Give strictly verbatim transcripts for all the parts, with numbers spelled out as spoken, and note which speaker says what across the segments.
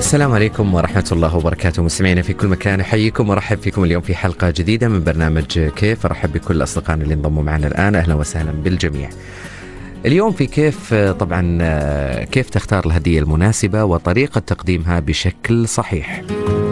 Speaker 1: السلام عليكم ورحمة الله وبركاته، مستمعينا في كل مكان، أحييكم وأرحب فيكم اليوم في حلقة جديدة من برنامج كيف. أرحب بكل أصدقائنا اللي انضموا معنا الآن، أهلا وسهلا بالجميع. اليوم في كيف طبعا كيف تختار الهدية المناسبة وطريقة تقديمها بشكل صحيح.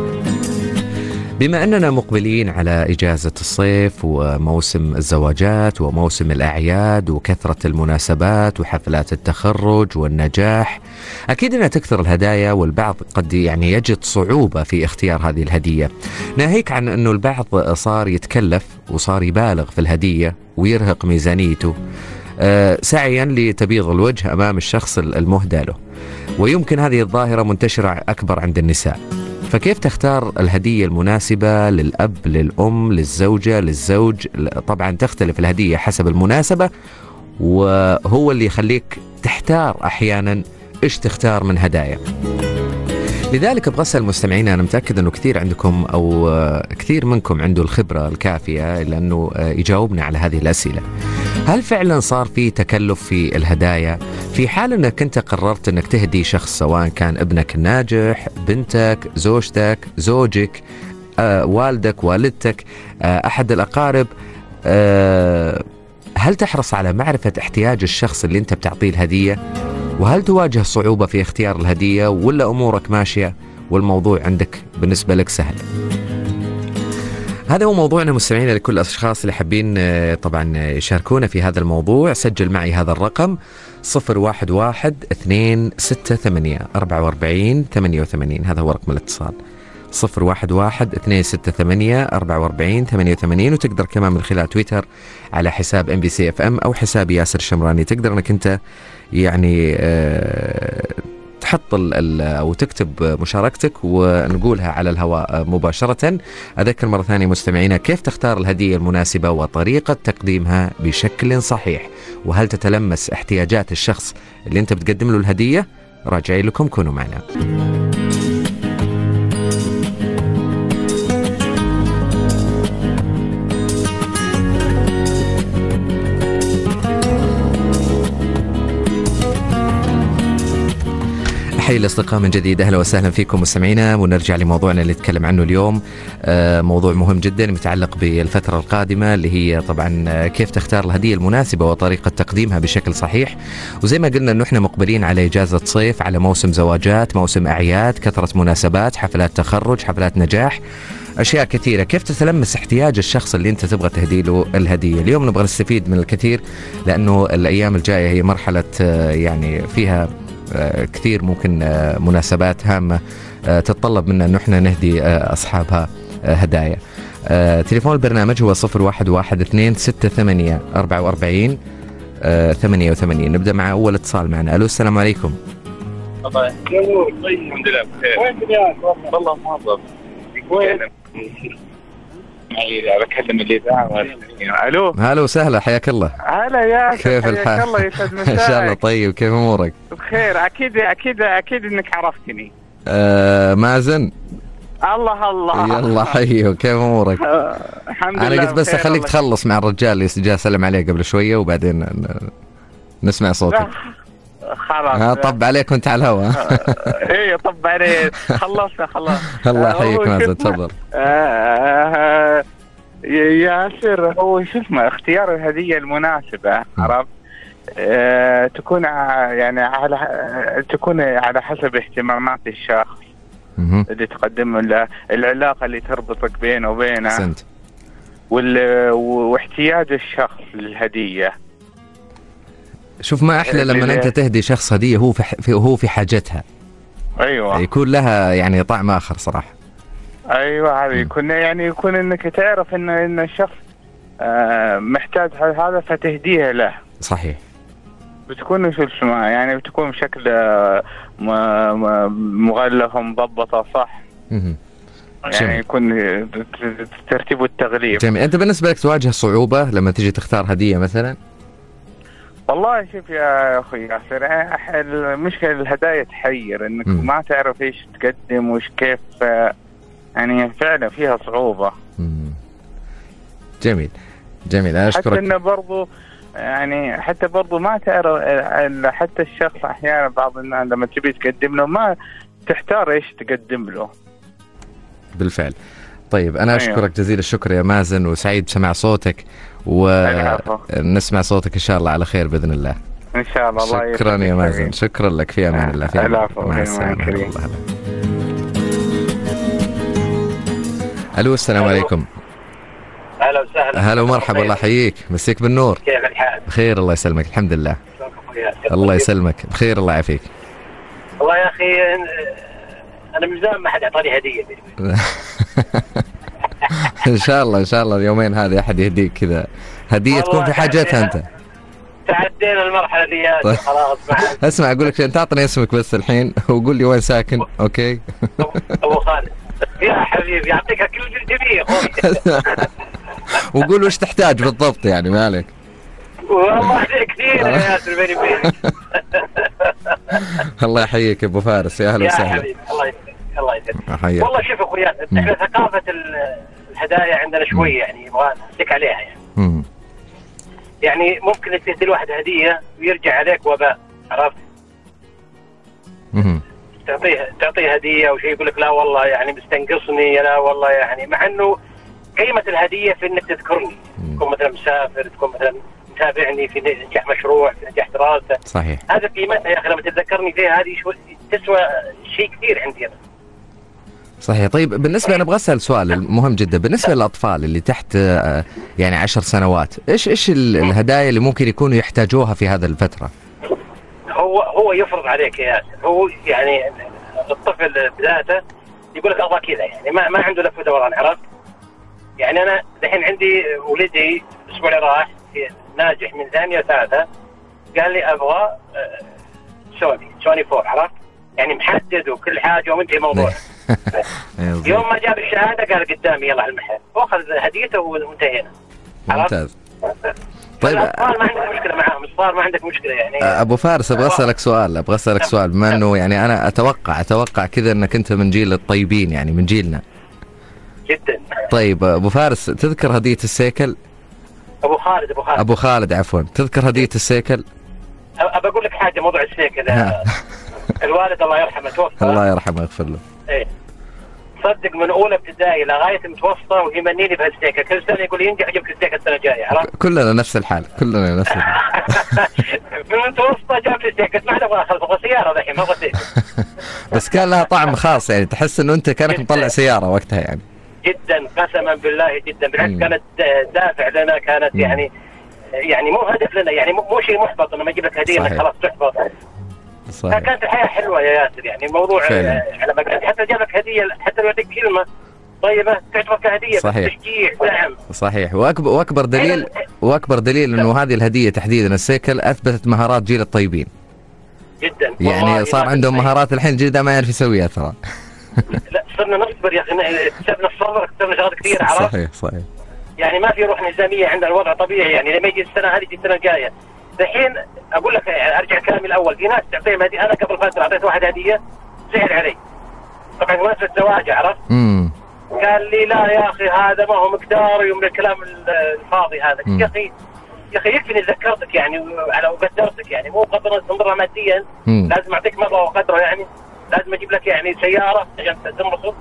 Speaker 1: بما أننا مقبلين على إجازة الصيف وموسم الزواجات وموسم الأعياد وكثرة المناسبات وحفلات التخرج والنجاح، أكيد أنها تكثر الهدايا، والبعض قد يعني يجد صعوبة في اختيار هذه الهدية، ناهيك عن أنه البعض صار يتكلف وصار يبالغ في الهدية ويرهق ميزانيته سعيا لتبييض الوجه أمام الشخص المهدى له. ويمكن هذه الظاهرة منتشرة أكبر عند النساء. فكيف تختار الهدية المناسبة للأب، للأم، للزوجة، للزوج؟ طبعا تختلف الهدية حسب المناسبة، وهو اللي يخليك تحتار أحيانا إيش تختار من هدايا. لذلك أبغى أسأل مستمعينا، أنا متأكد أنه كثير عندكم أو كثير منكم عنده الخبرة الكافية لأنه يجاوبنا على هذه الأسئلة. هل فعلا صار في تكلف في الهدايا في حال أنك أنت قررت أنك تهدي شخص، سواء كان ابنك الناجح، بنتك، زوجتك، زوجك، آه، والدك، والدتك، آه، أحد الأقارب؟ آه، هل تحرص على معرفة احتياج الشخص اللي أنت بتعطيه الهدية؟ وهل تواجه صعوبة في اختيار الهدية، ولا أمورك ماشية والموضوع عندك بالنسبة لك سهل؟ هذا هو موضوعنا مستمعينا. لكل الأشخاص اللي حابين طبعا يشاركونا في هذا الموضوع، سجل معي هذا الرقم صفر واحد واحد اثنين ستة ثمانية أربعة وأربعين ثمانية وثمانين. هذا هو رقم الاتصال صفر واحد واحد اثنين ستة ثمانية أربعة وأربعين ثمانية وثمانين. وتقدر كمان من خلال تويتر على حساب ام بي سي اف ام أو حساب ياسر الشمراني، تقدر أنك أنت يعني أه تحط ال أو تكتب مشاركتك ونقولها على الهواء مباشرة. أذكر مرة ثانية مستمعينا، كيف تختار الهدية المناسبة وطريقة تقديمها بشكل صحيح، وهل تتلمس احتياجات الشخص اللي أنت بتقدم له الهدية؟ راجعين لكم، كونوا معنا. حي الأصدقاء من جديد، أهلا وسهلا فيكم مستمعينا، ونرجع لموضوعنا اللي نتكلم عنه اليوم. آه موضوع مهم جدا متعلق بالفترة القادمة، اللي هي طبعا كيف تختار الهدية المناسبة وطريقة تقديمها بشكل صحيح. وزي ما قلنا أنه إحنا مقبلين على إجازة صيف، على موسم زواجات، موسم أعياد، كثرة مناسبات، حفلات تخرج، حفلات نجاح، أشياء كثيرة. كيف تتلمس احتياج الشخص اللي أنت تبغى تهدي له الهدية؟ اليوم نبغى نستفيد من الكثير، لأنه الأيام الجاية هي مرحلة يعني فيها كثير ممكن مناسبات هامة تتطلب منا أنه احنا نهدي أصحابها هدايا. تليفون البرنامج هو صفر واحد واحد اثنين ستة ثمانية أربعة وأربعين ثمانية وثمانين. نبدأ مع أول اتصال معنا. ألو، السلام عليكم.
Speaker 2: طيب الحمد لله بخير. وين والله موظف. وين؟ معي بكلم الإذاعة. ألو.
Speaker 1: هلا وسهلا، حياك الله.
Speaker 2: هلا يا
Speaker 1: كيف الحال؟
Speaker 2: الله يسعد مساك.
Speaker 1: إن شاء الله طيب، كيف أمورك؟
Speaker 2: بخير. أكيد أكيد أكيد إنك عرفتني.
Speaker 1: آه مازن.
Speaker 2: الله الله.
Speaker 1: يلا حيو، كيف أمورك؟
Speaker 2: آه الحمد لله.
Speaker 1: أنا قلت بس أخليك تخلص مع الرجال اللي جاء سلم عليه قبل شوية، وبعدين نسمع صوتك.
Speaker 2: خلاص.
Speaker 1: ها طب عليك وانت على الهواء.
Speaker 2: ايه طب عليك. خلصنا خلاص.
Speaker 1: الله يحييك مازن، تفضل.
Speaker 2: آه ياسر، هو شو اسمه اختيار الهدية المناسبة، عرفت؟ آه تكون يعني على تكون على حسب اهتمامات الشخص اللي تقدم له، العلاقة اللي تربطك بينه وبينه،
Speaker 1: سنت.
Speaker 2: واحتياج الشخص للهدية.
Speaker 1: شوف، ما أحلى لما أنت تهدي شخص هدية هو في هو في حاجتها.
Speaker 2: أيوة.
Speaker 1: يكون لها يعني طعم آخر صراحة.
Speaker 2: أيوة، هذا يكون يعني يكون إنك تعرف إن إن الشخص آه محتاج هذا فتهديه له.
Speaker 1: صحيح.
Speaker 2: بتكون شو اسمه يعني بتكون بشكل آه مغلف ومضبطة، صح.
Speaker 1: مم.
Speaker 2: يعني يكون الترتيب والتغليف.
Speaker 1: جميل. أنت بالنسبة لك تواجه صعوبة لما تيجي تختار هدية مثلا؟
Speaker 2: والله شوف يا أخي ياسر، المشكلة الهدايا تحير، إنك م. ما تعرف إيش تقدم وإيش كيف، يعني فعلا فيها صعوبة.
Speaker 1: مم. جميل جميل، أشكرك.
Speaker 2: حتى إنه برضو يعني حتى برضو ما تعرف، حتى الشخص أحيانا بعض الناس لما تبي تقدم له ما تحتار ايش تقدم له.
Speaker 1: بالفعل. طيب أنا أشكرك أيوه. جزيل الشكر يا مازن، وسعيد بسمع صوتك، ونسمع صوتك إن شاء الله على خير بإذن الله.
Speaker 2: إن شاء الله. الله
Speaker 1: شكرا يا مازن، شكرا لك، في أمان الله. في
Speaker 2: أمان.
Speaker 1: مع السلامة. ألو السلام عليكم.
Speaker 3: هلا وسهلا.
Speaker 1: هلا ومرحبا، الله يحييك، مسيك بالنور.
Speaker 3: كيف الحال؟
Speaker 1: بخير الله يسلمك، الحمد لله. الله يسلمك، بخير الله يعافيك.
Speaker 3: والله يا أخي أنا من زمان ما حد أعطاني هدية.
Speaker 1: إن شاء الله إن شاء الله اليومين هذه أحد يهديك كذا هدية تكون في حاجتها أنت.
Speaker 3: تعدينا المرحلة دي طيب. خلاص.
Speaker 1: اسمع أقول لك أنت أعطني اسمك بس الحين، وقول لي وين ساكن. أوكي.
Speaker 3: أبو خالد. يا حبيبي يعطيك كل الجميع.
Speaker 1: وقول وش تحتاج بالضبط يعني، ما عليك.
Speaker 3: والله كثير يا ياسر بيني وبينك.
Speaker 1: الله يحييك يا ابو فارس، يا اهلا وسهلا.
Speaker 3: يا حبيبي الله يسلمك. الله يسلمك. والله شوف اخويا، احنا ثقافه الهدايا عندنا شوي يعني يبغى نسلك عليها يعني. مم. يعني ممكن تهدي الواحد هديه ويرجع عليك وباء، عرفت؟
Speaker 1: امم
Speaker 3: تعطيه تعطيه هديه وشيء يقول لك لا والله يعني مستنقصني، لا والله يعني، مع انه قيمه الهديه في انك تذكرني، تكون مثلا مسافر، تكون مثلا تابعني في نجاح مشروع، في نجاح دراسه.
Speaker 1: صحيح.
Speaker 3: هذا قيمتها يا اخي لما تتذكرني فيها، هذه شو تسوى شيء كثير عندي انا.
Speaker 1: صحيح. طيب بالنسبه انا ابغى اسال سؤال مهم جدا، بالنسبه للاطفال اللي تحت يعني عشر سنوات، ايش ايش الهدايا اللي ممكن يكونوا يحتاجوها في هذا الفتره؟
Speaker 3: هو هو يفرض عليك يا ياسر، هو يعني الطفل بذاته يقول لك ابغى كذا، يعني ما ما عنده لف ودوران، عرفت؟ يعني انا الحين عندي ولدي الاسبوع اللي راح ناجح من ثانيه ثالثه، قال لي ابغى سوني سوني فور، عرفت؟ يعني محدد وكل حاجه ومنتهي الموضوع. يوم ما جاب الشهاده قال قدامي يلا على المحل، واخذ هديته وانتهينا.
Speaker 1: ممتاز. طيب
Speaker 3: الأطفال ما عندك مشكله معاهم، الصغار ما عندك مشكله يعني.
Speaker 1: ابو فارس ابغى اسالك سؤال، ابغى اسالك سؤال، بما انه يعني انا اتوقع اتوقع كذا انك انت من جيل الطيبين، يعني من جيلنا.
Speaker 3: جدا.
Speaker 1: طيب ابو فارس، تذكر هديه السيكل؟
Speaker 3: ابو خالد ابو خالد
Speaker 1: ابو خالد عفوا، تذكر هديه السيكل؟
Speaker 3: ابى اقول لك حاجه، موضوع السيكل الوالد الله يرحمه توفى.
Speaker 1: الله يرحمه ويغفر له.
Speaker 3: ايه صدق من اولى ابتدائي لغايه متوسطه ويمنيني بهالسيكل، كل سنه يقول ينجح اجيب لك السيكل السنه الجايه، عرفت؟
Speaker 1: كلنا نفس الحال، كلنا نفس الحال.
Speaker 3: من المتوسطه جاب لي السيكل، ما ابغى اخذ ابغى سياره الحين، ما ابغى سيكل.
Speaker 1: بس كان لها طعم خاص، يعني تحس انه انت كانك مطلع سياره وقتها يعني.
Speaker 3: جدا قسما بالله جدا، بالعكس كانت دافع لنا، كانت مم. يعني يعني مو هدف لنا، يعني مو شيء محبط لما اجيب لك هديه انك خلاص تحبط. صحيح. كانت الحياه حلوه يا ياسر، يعني الموضوع على ما قلت، حتى جاب لك هديه، حتى لو يعطيك كلمه طيبه تعتبر كهديه، تشجيع دعم.
Speaker 1: صحيح. واكبر واكبر دليل واكبر دليل انه هذه الهديه تحديدا السيكل اثبتت مهارات جيل الطيبين.
Speaker 3: جدا.
Speaker 1: يعني صار عندهم مهارات الحين الجيل ده ما يعرف يسويها ترى.
Speaker 3: لا صرنا نصبر يا اخي، اكتسبنا الصبر، اكتسبنا شغلات كثير، عرفت؟
Speaker 1: صحيح صحيح.
Speaker 3: يعني ما في روح نظاميه، عندنا الوضع طبيعي، يعني لما يجي السنه هذه يجي السنه الجايه. الحين اقول لك ارجع كلامي الاول، في ناس تعطيهم هديه، انا قبل فتره اعطيت واحد هديه زعل علي، طبعا مناسبه زواجه، عرفت؟
Speaker 1: امم
Speaker 3: قال لي لا يا اخي هذا ما هو مقدار، يوم الكلام الفاضي هذا. يا اخي يا اخي يكفي اني ذكرتك يعني على وقدرتك، يعني مو قدر تنظرها ماديا، لازم اعطيك مبلغ وقدره، يعني لازم اجيب لك يعني سياره عشان تنبسط.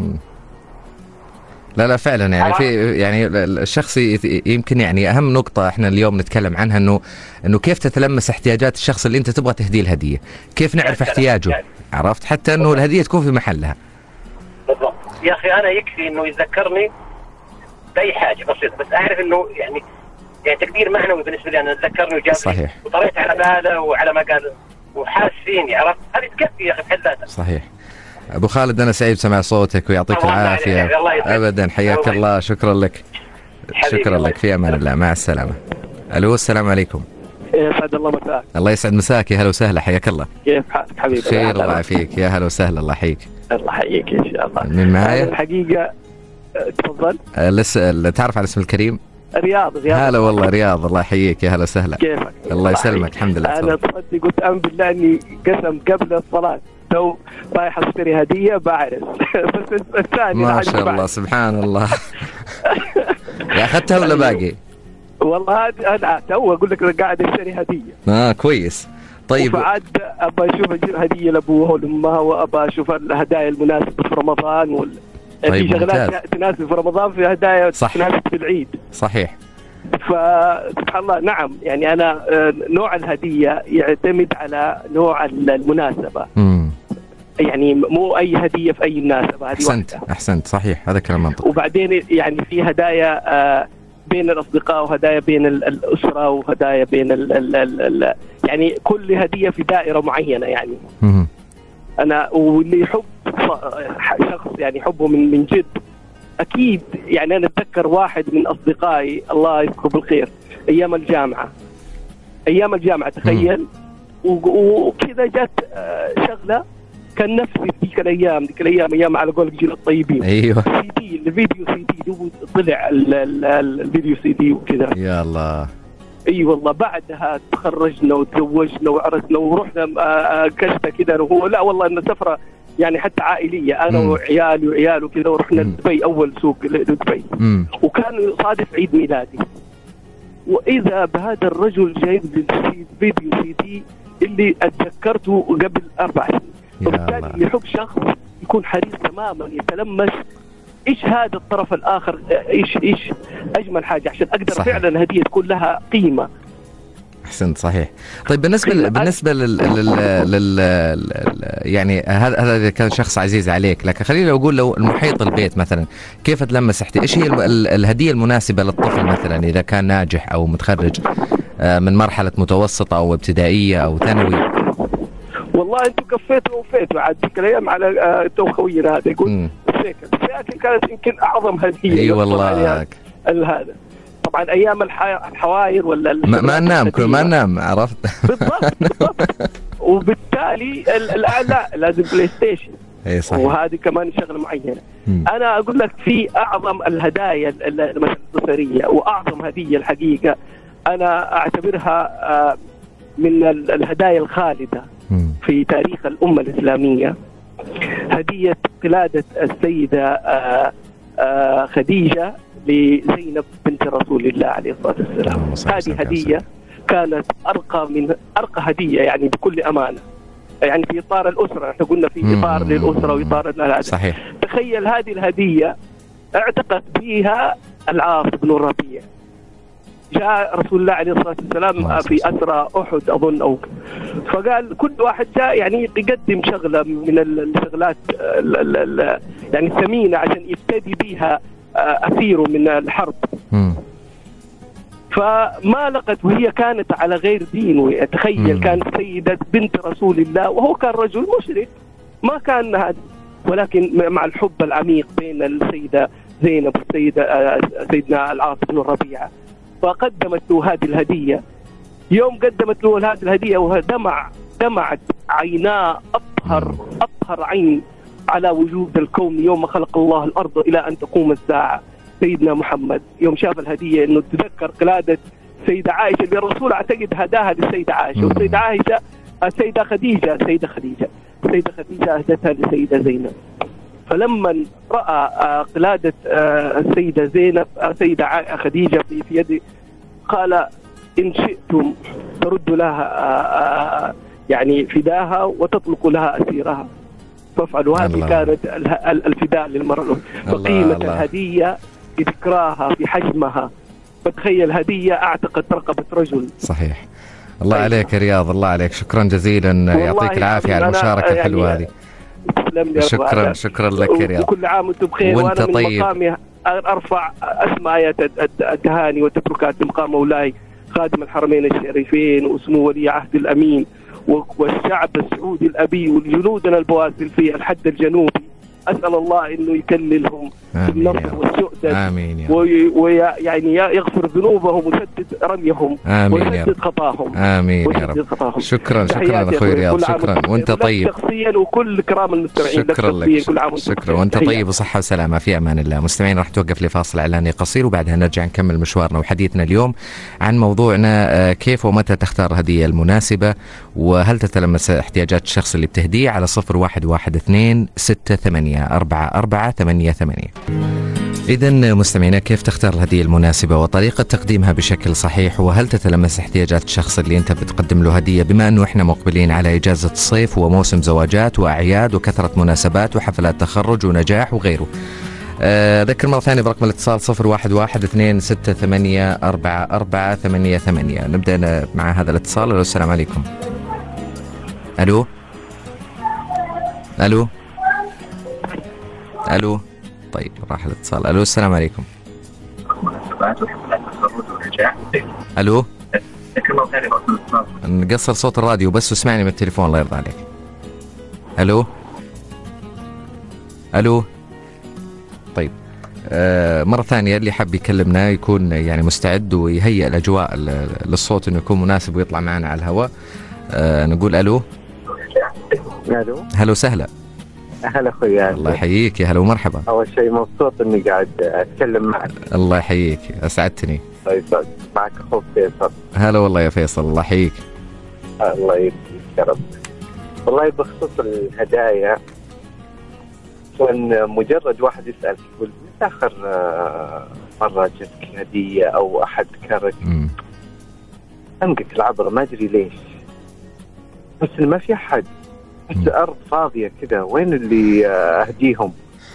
Speaker 1: لا لا فعلا، يعني في يعني الشخص يمكن يعني اهم نقطه احنا اليوم نتكلم عنها، انه انه كيف تتلمس احتياجات الشخص اللي انت تبغى تهديه الهديه، كيف نعرف احتياجه، عرفت؟ حتى انه الهديه تكون في محلها.
Speaker 3: بالضبط يا اخي، انا يكفي انه يذكرني باي حاجه بسيطه، بس اعرف انه يعني يعني تقدير معنوي بالنسبه لي، انا ذكرني وجاب لي وطريت على باله وعلى ما قال وحاس فيني، عرفت؟ هذه تكفي يا اخي بحد ذاتها.
Speaker 1: صحيح. ابو خالد انا سعيد سمع صوتك ويعطيك العافيه ابدا، حياك الله، شكرا لك شكرا لك، في امان الله، مع السلامه. الو السلام عليكم.
Speaker 4: يسعد الله مساك.
Speaker 1: الله يسعد مساك، يا هلا وسهلا، حياك الله.
Speaker 4: كيف حالك حبيبي؟
Speaker 1: خير الله يعافيك، يا هلا وسهلا، الله يحييك.
Speaker 4: الله يحييك ان شاء الله.
Speaker 1: من معايا؟
Speaker 4: الحقيقه تفضل.
Speaker 1: لسه تعرف على اسم الكريم؟
Speaker 4: رياض. رياض
Speaker 1: هلا والله رياض، الله يحييك، يا هلا وسهلا.
Speaker 4: كيفك؟
Speaker 1: الله يسلمك، الحمد لله.
Speaker 4: انا تصدق قلت امن بالله اني قسم قبل الصلاه تو رايح اشتري هديه بعرس. بس الثاني
Speaker 1: ما شاء الله بعرس. سبحان الله. يا اخذتها ولا باقي؟
Speaker 4: والله انا تو اقول لك قاعد اشتري هديه.
Speaker 1: اه كويس. طيب
Speaker 4: وبعد ابى اشوف اجيب هديه لابوها ولامها، وابى اشوف الهدايا المناسبه في رمضان وال...
Speaker 1: طيب
Speaker 4: في شغلات تناسب في رمضان، في هدايا
Speaker 1: صح.
Speaker 4: تناسب في العيد.
Speaker 1: صحيح.
Speaker 4: فسبحان الله. نعم يعني انا نوع الهديه يعتمد على نوع المناسبه.
Speaker 1: امم
Speaker 4: يعني مو اي هديه في اي مناسبه. هذه
Speaker 1: احسنت
Speaker 4: واحدة.
Speaker 1: احسنت صحيح، هذا كلام منطقي.
Speaker 4: وبعدين يعني في هدايا بين الاصدقاء، وهدايا بين الاسره، وهدايا بين ال ال ال ال يعني كل هديه في دائره معينه. يعني
Speaker 1: مم.
Speaker 4: انا واللي يحب شخص يعني حبه من من جد اكيد. يعني انا اتذكر واحد من اصدقائي الله يذكره بالخير ايام الجامعه ايام الجامعه تخيل، وكذا جت شغله كان نفسي في ذيك الايام ذيك الايام ايام على قول جيل الطيبين.
Speaker 1: ايوه
Speaker 4: سي دي الفيديو سي دي دوب طلع الفيديو سي دي وكذا.
Speaker 1: يا الله.
Speaker 4: اي أيوة والله. بعدها تخرجنا وتزوجنا وعرسنا ورحنا كشفه كذا، وهو لا والله انه سفره يعني حتى عائليه، انا
Speaker 1: مم.
Speaker 4: وعيالي وعياله كذا، ورحنا دبي اول سوق لدبي، وكان يصادف عيد ميلادي، واذا بهذا الرجل جايب لي فيديو سي دي اللي اتذكرته قبل اربع سنين. وبالتالي اللي يحب شخص يكون حريص تماما يتلمس ايش هذا الطرف الاخر، ايش ايش اجمل حاجه عشان اقدر صحيح. فعلا هديه تكون لها قيمه.
Speaker 1: احسنت صحيح. طيب بالنسبه ل... بالنسبه لل... لل... لل... يعني هذا هذا اذا كان شخص عزيز عليك، لكن خليني اقول لو المحيط البيت مثلا كيف تلمس احتي ايش هي ال... الهديه المناسبه للطفل مثلا اذا كان ناجح او متخرج من مرحله متوسطه او ابتدائيه او ثانوي؟
Speaker 4: والله انتم كفيتوا ووفيتوا عاد ذيك الايام على تو خوينا هذا يقول السيكل، السيكل كانت يمكن اعظم هديه.
Speaker 1: اي والله
Speaker 4: هذا طبعا ايام الحواير ولا
Speaker 1: ما, ما ننام كل ما ننام عرفت.
Speaker 4: بالضبط بالضبط. وبالتالي الاعلى لازم بلاي ستيشن.
Speaker 1: اي صحيح.
Speaker 4: وهذه كمان شغله معينه. مم. انا اقول لك في اعظم الهدايا مثلا الاسريه، واعظم هديه الحقيقه انا اعتبرها من الهدايا الخالده مم. في تاريخ الامه الاسلاميه، هديه قلاده السيده خديجه لزينب بنت رسول الله عليه الصلاة والسلام. هذه هدية كانت أرقى من أرقى هدية يعني بكل أمانة، يعني في إطار الأسرة، احنا قلنا في إطار للأسرة وإطار هذا.
Speaker 1: صحيح.
Speaker 4: تخيل هذه الهدية اعتقد فيها العاص بن الربيع، جاء رسول الله عليه الصلاة والسلام في أسرى أحد أظن أو، فقال كل واحد جاء يعني يقدم شغلة من الشغلات يعني ثمينة عشان يفتدي بها أسيره من الحرب. م. فما لقت، وهي كانت على غير دين. تخيل كانت سيدة بنت رسول الله وهو كان رجل مشرك، ما كان هذا، ولكن مع الحب العميق بين السيدة زينب والسيدة سيدنا العاص بن الربيعة، فقدمت له هذه الهدية. يوم قدمت له هذه الهدية ودمع دمعت عيناه أطهر أطهر عين على وجود الكون يوم خلق الله الأرض إلى أن تقوم الساعة. سيدنا محمد يوم شاف الهدية إنه تذكر قلادة سيدة عائشة اللي الرسول أعتقد هداها للسيدة عائشة، والسيدة عائشة السيدة خديجة السيدة خديجة السيدة خديجة أهدتها للسيدة زينب. فلما رأى قلادة السيدة زينب السيدة خديجة في يده قال إن شئتم ترد لها يعني فداها وتطلق لها أسيرها فافعلوا. هذه كانت الفداء للمرأة. فقيمة الهدية بذكراها بحجمها، فتخيل هدية أعتقت رقبة رجل.
Speaker 1: صحيح. الله طيب. عليك يا رياض، الله عليك، شكرا جزيلا، يعطيك العافية على المشاركة الحلوة هذه. شكرا شكرا لك يا رياض،
Speaker 4: وكل عام وانتم بخير.
Speaker 1: وانت
Speaker 4: وأنا
Speaker 1: طيب.
Speaker 4: من مقامي أرفع أسمى آيات التهاني والتبركات لمقام مولاي خادم الحرمين الشريفين واسمه ولي عهد الأمين والشعب السعودي الأبي والجنودنا البواسل في الحد الجنوبي. أسأل الله إنه يكللهم بالنصر والسؤدد،
Speaker 1: آمين،
Speaker 4: ويعني يغفر ذنوبهم ويسدد رميهم ويسدد خطاهم،
Speaker 1: آمين يا رب.
Speaker 4: خطاهم.
Speaker 1: شكرا شكرا أخوي رياض، شكرا وأنت طيب.
Speaker 4: شخصيا وكل كرام المستمعين.
Speaker 1: شكرا لك، كل عام شكرا وأنت طيب وصحة وسلامة، في أمان الله. مستمعين راح توقف لفاصل إعلاني قصير وبعدها نرجع نكمل مشوارنا وحديثنا اليوم عن موضوعنا كيف ومتى تختار الهدية المناسبة، وهل تتلمس احتياجات الشخص اللي بتهديه على صفر واحد واحد اثنين ستة ثمانية أربعة أربعة ثمانية ثمانية. إذن مستمعينا، كيف تختار الهدية المناسبة وطريقة تقديمها بشكل صحيح، وهل تتلمس احتياجات الشخص اللي أنت بتقدم له هدية، بما أنه إحنا مقبلين على إجازة الصيف وموسم زواجات وأعياد وكثرة مناسبات وحفلات تخرج ونجاح وغيره. أذكر مرة ثانية برقم الاتصال صفر واحد واحد اثنين ستة ثمانية أربعة أربعة ثمانية ثمانية. نبدأ مع هذا الاتصال. ألو السلام عليكم. ألو ألو ألو طيب راح الاتصال. ألو السلام عليكم. ألو نقصر صوت الراديو بس واسمعني من التليفون الله يرضى عليك. ألو ألو طيب آه مرة ثانية، اللي حاب يكلمنا يكون يعني مستعد ويهيئ الأجواء للصوت إنه يكون مناسب ويطلع معنا على الهواء. آه نقول ألو.
Speaker 5: ألو
Speaker 1: هلا وسهلا.
Speaker 5: هلا أخوي.
Speaker 1: الله يحييك، يا هلا ومرحبا.
Speaker 5: أول شيء مبسوط إني قاعد أتكلم معك.
Speaker 1: الله يحييك، أسعدتني.
Speaker 5: طيب معك أخوك فيصل.
Speaker 1: هلا والله يا فيصل، الله يحييك.
Speaker 5: الله يحييك يا رب. والله بخصوص الهدايا، كان مجرد واحد يسأل يقول متى آخر مرة جتك هدية أو أحد ذكرك، أمقك العبرة ما أدري ليش، بس ما في أحد، بس أرض فاضية كذا، وين اللي أهديهم؟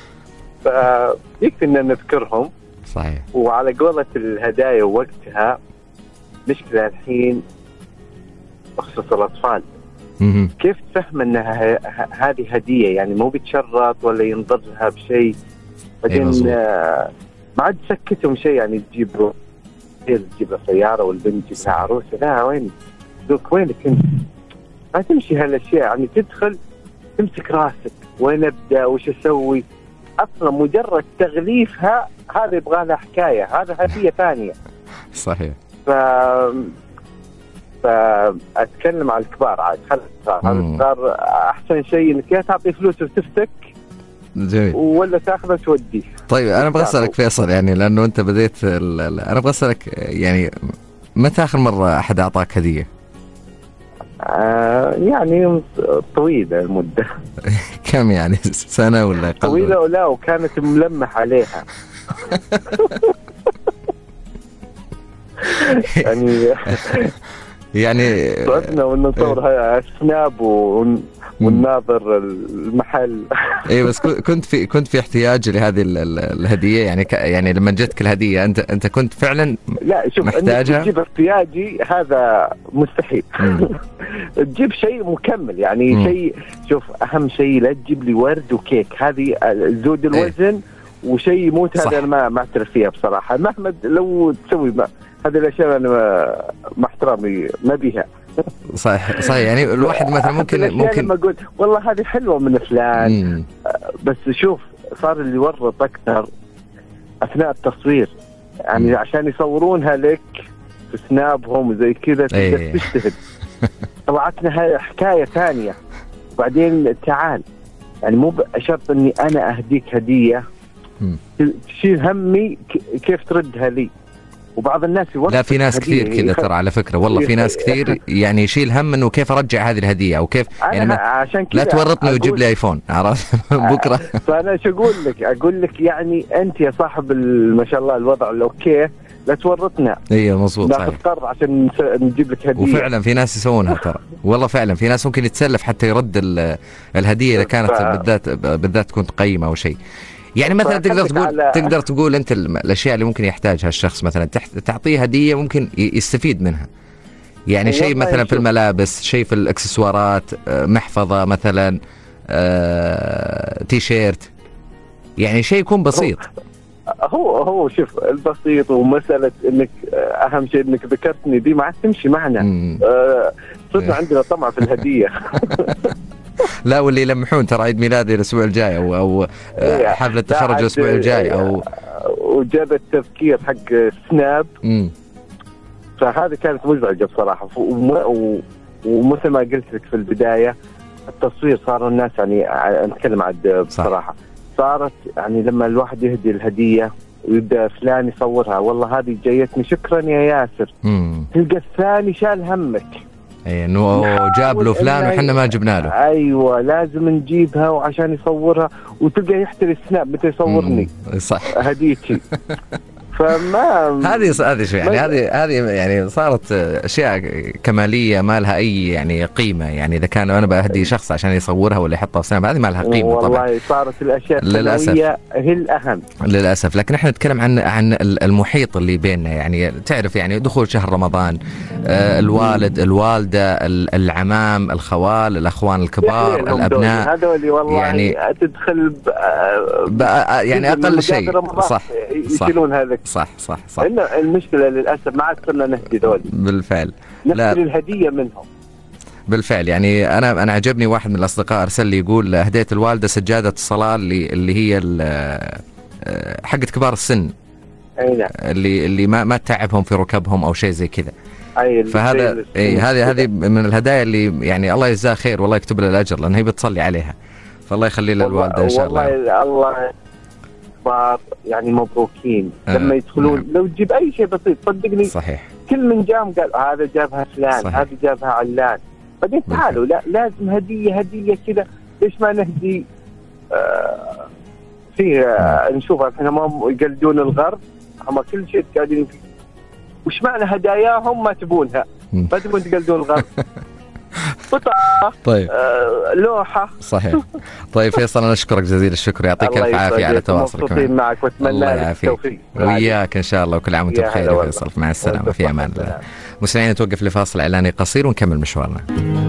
Speaker 5: فيكفي إن نذكرهم.
Speaker 1: صحيح.
Speaker 5: وعلى قولة الهدايا وقتها، مشكلة الحين بخصوص الأطفال،
Speaker 1: مم.
Speaker 5: كيف تفهم أنها هذه هدية؟ يعني مو بتشرط ولا ينضر لها بشيء، بعدين آه ما عاد سكتهم شيء، يعني تجيب تجيب سيارة والبنت تجيب لها عروسة، لا وين دوك وينك انت؟ ما تمشي هالاشياء، يعني تدخل تمسك راسك، وين ابدا وش اسوي؟ اصلا مجرد تغليفها هذا يبغى لها حكايه، هذا هديه ثانيه.
Speaker 1: صحيح.
Speaker 5: ف فاتكلم على الكبار عاد، خلي الصغار احسن شيء انك يا تعطي فلوس وتفتك،
Speaker 1: جميل،
Speaker 5: ولا تاخذه توديه.
Speaker 1: طيب انا ابغى اسالك فيصل، يعني لانه انت بديت انا ابغى اسالك يعني متى اخر مره احد اعطاك هديه؟
Speaker 5: آه يعني طويلة المدة.
Speaker 1: كم يعني، سنة ولا أقل؟
Speaker 5: طويلة ولا، وكانت ملمح عليها. يعني
Speaker 1: يعني
Speaker 5: صعدنا ونصور هاي سناب ونناظر المحل.
Speaker 1: اي بس كنت في كنت في احتياج لهذه الهدية، يعني يعني لما جتك الهدية انت انت كنت فعلا
Speaker 5: لا شوف
Speaker 1: محتاجها؟
Speaker 5: تجيب احتياجي هذا مستحيل. تجيب شيء مكمل، يعني مم. شيء، شوف اهم شيء لا تجيب لي ورد وكيك، هذه زود الوزن. ايه. وشيء يموت، هذا انا ما ما اعترف فيها بصراحة. محمد لو تسوي هذه الاشياء انا مع احترامي ما بيها.
Speaker 1: صحيح صحيح، يعني الواحد مثلا ممكن ممكن
Speaker 5: لما اقول والله هذه حلوه من فلان، مم. بس شوف صار اللي ورط اكثر اثناء التصوير، يعني مم. عشان يصورونها لك في سنابهم وزي كذا تقدر تجتهد. طلعتنا هاي حكايه ثانيه. وبعدين تعال، يعني مو شرط اني انا اهديك هديه مم. تشيل همي كيف تردها لي. وبعض الناس
Speaker 1: لا، في ناس كثير كذا ترى على فكرة، والله في ناس كثير يعني يشيل هم انه كيف ارجع هذه الهدية او كيف، يعني ما عشان لا تورطني وتجيب لي ايفون، عرفت بكرة.
Speaker 5: فانا شو اقول لك اقول لك يعني انت يا صاحب ما شاء الله الوضع الاوكي، لا تورطنا.
Speaker 1: ايوه مظبوط،
Speaker 5: ناخذ قرض عشان نجيب لك هدية.
Speaker 1: وفعلا في ناس يسوونها ترى، والله فعلا في ناس ممكن يتسلف حتى يرد الهدية اذا كانت ف... بالذات بالذات تكون قيمة او شيء. يعني مثلا تقدر تقول على... تقدر تقول انت الاشياء اللي ممكن يحتاجها الشخص، مثلا تعطيه هديه ممكن يستفيد منها، يعني شيء مثلا في الملابس، شيء في الاكسسوارات، محفظه مثلا، آه، تي شيرت، يعني شيء يكون بسيط.
Speaker 5: هو هو شوف البسيط، ومساله انك اهم شيء انك ذكرتني دي ما عاد تمشي معنا. آه صرنا عندنا طمع في الهديه.
Speaker 1: لا، واللي يلمحون ترى عيد ميلادي الاسبوع الجاي او او حفله تخرج الاسبوع الجاي، او
Speaker 5: وجاب التذكير حق سناب. امم فهذه كانت مزعجه بصراحه. ومثل ما قلت لك في البدايه، التصوير صار الناس يعني نتكلم عاد بصراحه، صارت يعني لما الواحد يهدي الهديه ويبدا فلان يصورها، والله هذه جايتني شكرا يا ياسر، مم. تلقى الثاني شال همك.
Speaker 1: اي انه جاب له فلان وحنا ما جبنا له.
Speaker 5: ايوه لازم نجيبها وعشان يصورها، وتلقى يحتري السناب متى يصورني
Speaker 1: صح
Speaker 5: هديتي. فما
Speaker 1: هذه هذه شو يعني هذه هذه يعني صارت اشياء كماليه ما لها اي يعني قيمه. يعني اذا كان انا بهدي شخص عشان يصورها ولا يحطها في سناب هذه ما لها قيمه
Speaker 5: والله
Speaker 1: طبعا.
Speaker 5: والله صارت الاشياء
Speaker 1: الثانويه
Speaker 5: هي الاهم
Speaker 1: للاسف. لكن احنا نتكلم عن عن المحيط اللي بيننا. يعني تعرف يعني دخول شهر رمضان، آه الوالد الوالده العمام الخوال الاخوان الكبار الابناء،
Speaker 5: هذول والله يعني تدخل
Speaker 1: يعني اقل شيء صح
Speaker 5: يشيلون هذا
Speaker 1: صح صح صح.
Speaker 5: إن المشكلة للأسف ما عاد صرنا نهدي ذول
Speaker 1: بالفعل،
Speaker 5: نشتري الهدية منهم
Speaker 1: بالفعل. يعني أنا أنا عجبني واحد من الأصدقاء أرسل لي يقول هديت الوالدة سجادة الصلاة اللي اللي هي حقت كبار السن، اللي اللي ما ما تعبهم في ركبهم أو شيء زي كذا. فهذا إيه هذه هذه من الهدايا اللي يعني الله يجزاه خير والله يكتب له الأجر، لأن هي بتصلي عليها. فالله يخلي له الوالدة إن شاء الله.
Speaker 5: والله الله يعني مبروكين آه. لما يدخلون نعم. لو تجيب اي شيء بسيط صدقني
Speaker 1: صحيح
Speaker 5: كل من جام قال هذا جابها فلان هذا جابها علان. بعدين تعالوا لا لازم هديه هديه كذا. ليش ما نهدي آه فيه آه نشوف احنا ما يقلدون الغرب، هم كل شيء قاعدين فيه. وش معنى هداياهم ما تبونها؟ ما تبون تقلدون الغرب. قطعة
Speaker 1: طيب
Speaker 5: آه لوحة
Speaker 1: صحيح. طيب فيصل أنا أشكرك جزيل الشكر، يعطيك الف عافية على تواصلك
Speaker 5: معنا. معك وأتمنى لك التوفيق
Speaker 1: وياك إن شاء الله وكل عام وأنت بخير يا فيصل. مع السلامة في أمان الله. مستمعين نتوقف لفاصل إعلاني قصير ونكمل مشوارنا.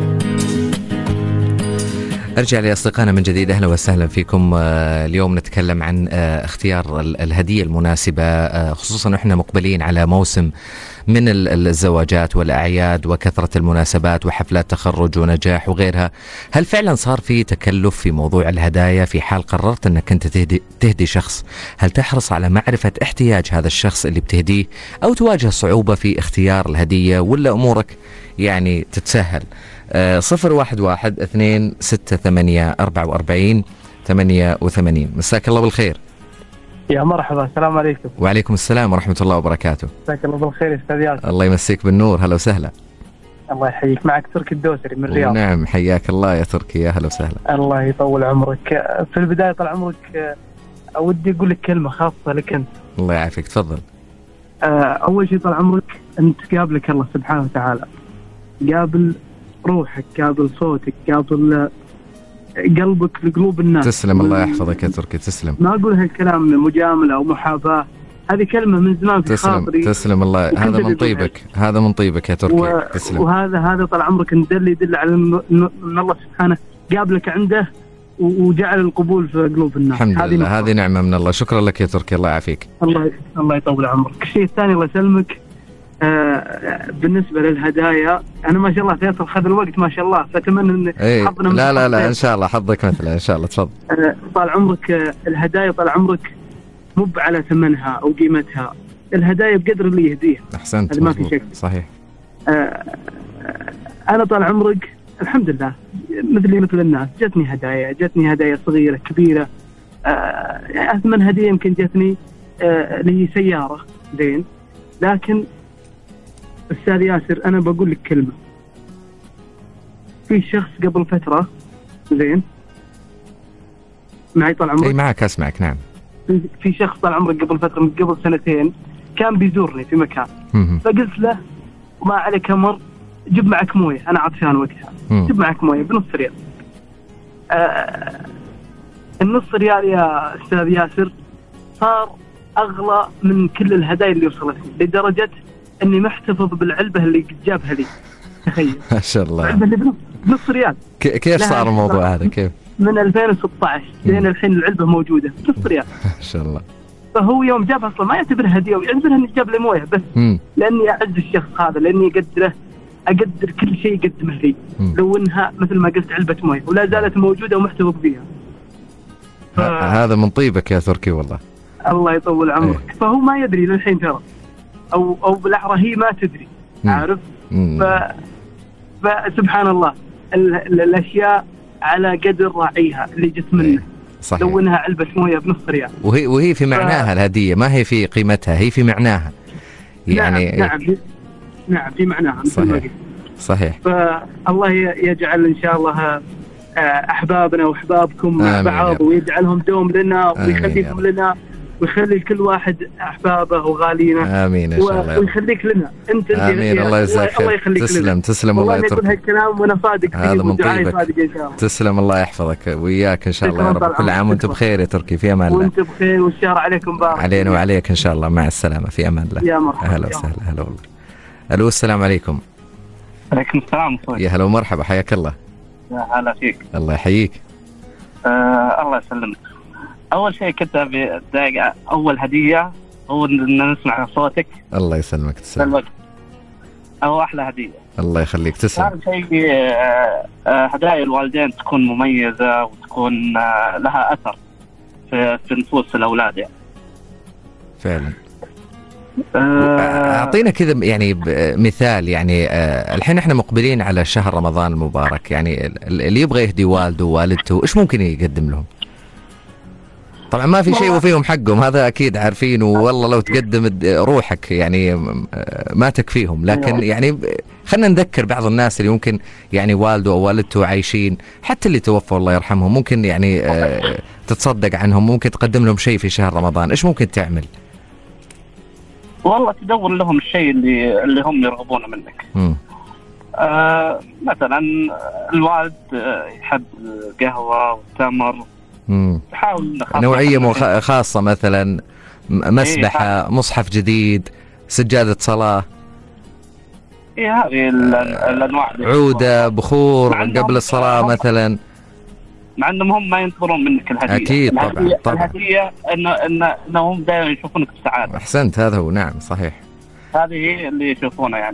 Speaker 1: أرجع لأصدقائنا من جديد، أهلا وسهلا فيكم. اليوم نتكلم عن اختيار الهدية المناسبة، خصوصا نحن مقبلين على موسم من الزواجات والأعياد وكثرة المناسبات وحفلات تخرج ونجاح وغيرها. هل فعلا صار في تكلف في موضوع الهدايا؟ في حال قررت أنك أنت تهدي, تهدي شخص، هل تحرص على معرفة احتياج هذا الشخص اللي بتهديه، أو تواجه صعوبة في اختيار الهدية، ولا أمورك يعني تتسهل؟ آه صفر واحد واحد اثنين ستة ثمانية أربعة وأربعين ثمانية وثمانين. مساك الله بالخير.
Speaker 6: يا مرحبا، السلام عليكم.
Speaker 1: وعليكم السلام ورحمة الله وبركاته.
Speaker 6: مساك الله بالخير أستاذ ياسر.
Speaker 1: الله يمسيك بالنور، هلا وسهلا.
Speaker 6: الله يحييك، معك تركي الدوسري من الرياض.
Speaker 1: نعم حياك الله يا تركي، يا هلا وسهلا.
Speaker 6: الله يطول عمرك. في البداية طال عمرك أودي أقول لك كلمة خاصة لك أنت.
Speaker 1: الله يعافيك تفضل.
Speaker 6: أول شيء طال عمرك أنت قابلك الله سبحانه وتعالى، قابل روحك، قابل صوتك، قابل قلبك لقلوب الناس.
Speaker 1: تسلم الله يحفظك يا تركي، تسلم.
Speaker 6: ما أقول هالكلام مجاملة أو محاباة، هذه كلمة من زمان في خاطري.
Speaker 1: تسلم الله، هذا من طيبك، هذا من طيبك يا تركي. و... تسلم.
Speaker 6: وهذا هذا طال عمرك ندل يدل على ان الله سبحانه قابلك عنده وجعل القبول في قلوب الناس.
Speaker 1: الحمد لله، هذه نعمة من الله. شكرا لك يا تركي، الله يعافيك.
Speaker 6: الله الله يطول عمرك. الشيء الثاني الله يسلمك، آه بالنسبة للهدايا أنا ما شاء الله فيصل خذ الوقت ما شاء الله، فأتمنى إن
Speaker 1: ايه حظنا. لا لا لا إن شاء الله حظك مثله إن شاء الله. تفضل.
Speaker 6: آه طال عمرك، آه الهدايا طال عمرك مو على ثمنها أو قيمتها، الهدايا بقدر اللي يهديها.
Speaker 1: أحسنت،
Speaker 6: هذا ما في شك.
Speaker 1: صحيح.
Speaker 6: آه أنا طال عمرك الحمد لله مثلي مثل الناس، جتني هدايا، جتني هدايا صغيرة كبيرة. آه أثمن هدية يمكن جتني آه لي سيارة زين، لكن أستاذ ياسر أنا بقول لك كلمة. في شخص قبل فترة زين معي طال عمرك.
Speaker 1: أي معك أسمعك. نعم.
Speaker 6: في شخص طال عمرك قبل فترة من قبل سنتين كان بيزورني في مكان، فقلت له ما عليك أمر، جيب معك موية، أنا عطشان وقتها، جيب معك موية بنص ريال. آه النص ريال يا أستاذ ياسر صار أغلى من كل الهدايا اللي وصلتني، لدرجة اني محتفظ بالعلبه اللي جابها لي. تخيل
Speaker 1: ما شاء الله،
Speaker 6: العلبه اللي بنص ريال.
Speaker 1: كيف صار الموضوع هذا؟ كيف
Speaker 6: من ألفين وستة عشر لين الحين العلبه موجوده بنص ريال.
Speaker 1: ما شاء الله.
Speaker 6: فهو يوم جابها اصلا ما يعتبرها هديه، ويعتبرها اني جاب لي مويه بس. مم. لاني اعز الشخص هذا، لاني اقدره، اقدر كل شيء يقدمه لي. مم. لو انها مثل ما قلت علبه مويه ولا زالت موجوده ومحتفظ بها.
Speaker 1: ف... هذا من طيبك يا تركي والله.
Speaker 6: الله يطول عمرك. ايه. فهو ما يدري للحين ترى، او او بالاحرى هي ما تدري. مم. عارف. ف... فسبحان الله ال... ال... الاشياء على قدر راعيها اللي جت منه.
Speaker 1: صحيح.
Speaker 6: لو انها علبه مويه بنص ريال،
Speaker 1: وهي وهي في معناها. ف... الهديه ما هي في قيمتها، هي في معناها يعني.
Speaker 6: نعم نعم, نعم في معناها.
Speaker 1: صحيح صحيح.
Speaker 6: فالله يجعل إن شاء الله أحبابنا وأحبابكم مع بعض، ويجعلهم دوم لنا ويخليكم لنا، ويخلي كل واحد أحبابه وغالينا.
Speaker 1: آمين إن شاء الله.
Speaker 6: ويخليك لنا أنت.
Speaker 1: آمين. الله يجزاك خير. تسلم تسلم. الله
Speaker 6: يترك. والله هالكلام وأنا صادق فيه.
Speaker 1: هذا من طيبك.
Speaker 6: صادق إن شاء الله.
Speaker 1: تسلم. الله يحفظك وياك إن شاء الله يا رب. كل عام وأنت بخير يا تركي. في أمان الله.
Speaker 6: وأنت بخير والشهر عليكم بارك.
Speaker 1: علينا وعليك إن شاء الله. مع السلامة. في أمان الله.
Speaker 6: يا مرحبا.
Speaker 1: أهلا وسهلا. هلا والله. ألو السلام عليكم.
Speaker 7: عليكم السلام.
Speaker 1: يا هلا ومرحبا. حياك الله.
Speaker 7: يا هلا فيك.
Speaker 1: الله يحييك.
Speaker 7: آه الله يسلمك. أول شيء كنت بدايق أول هدية هو إن نسمع صوتك.
Speaker 1: الله يسلمك. تسلم.
Speaker 7: أو أحلى هدية.
Speaker 1: الله يخليك. تسلم.
Speaker 7: ثاني شيء آه هدايا الوالدين تكون مميزة وتكون آه لها أثر في, في نفوس الأولاد يعني.
Speaker 1: فعلا. أعطينا كذا يعني مثال يعني. الحين احنا مقبلين على شهر رمضان المبارك، يعني اللي يبغى يهدي والده ووالدته ايش ممكن يقدم لهم؟ طبعا ما في شيء وفيهم حقهم، هذا اكيد عارفين، والله لو تقدم روحك يعني ما تكفيهم، لكن يعني خلينا نذكر بعض الناس اللي ممكن يعني والده او والدته عايشين، حتى اللي توفوا الله يرحمهم، ممكن يعني تتصدق عنهم، ممكن تقدم لهم شيء في شهر رمضان. ايش ممكن تعمل؟
Speaker 7: والله تدور لهم الشيء اللي اللي هم يرغبونه منك.
Speaker 1: امم
Speaker 7: آه مثلا الوالد يحب القهوه والتمر.
Speaker 1: امم
Speaker 7: تحاول
Speaker 1: نوعيه خاصه مثلا مسبحه، إيه مصحف جديد، سجاده صلاه.
Speaker 7: اي هذه الانواع،
Speaker 1: عوده، بخور قبل الصلاه مثلا.
Speaker 7: مع انهم هم ما ينتظرون منك الهديه.
Speaker 1: اكيد طبعا
Speaker 7: الهدية
Speaker 1: طبعا.
Speaker 7: الهديه ان ان انهم دائما يشوفونك بالسعاده.
Speaker 1: احسنت. هذا هو. نعم صحيح.
Speaker 7: هذه هي اللي يشوفونه يعني.